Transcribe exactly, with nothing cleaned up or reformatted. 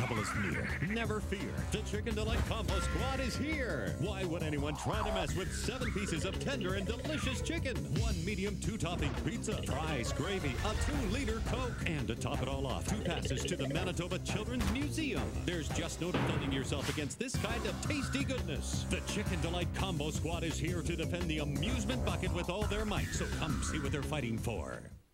trouble is near, never fear. The Chicken Delight Combo Squad is here. Why would anyone try to mess with seven pieces of tender and delicious chicken, one medium two-topping pizza, fries, gravy, a two-liter Coke, and to top it all off, two passes to the Manitoba Children's Museum? There's just no defending yourself against this kind of tasty goodness. The Chicken Delight Combo Squad is here to defend the amusement bucket with all their might, so come see what they're fighting for.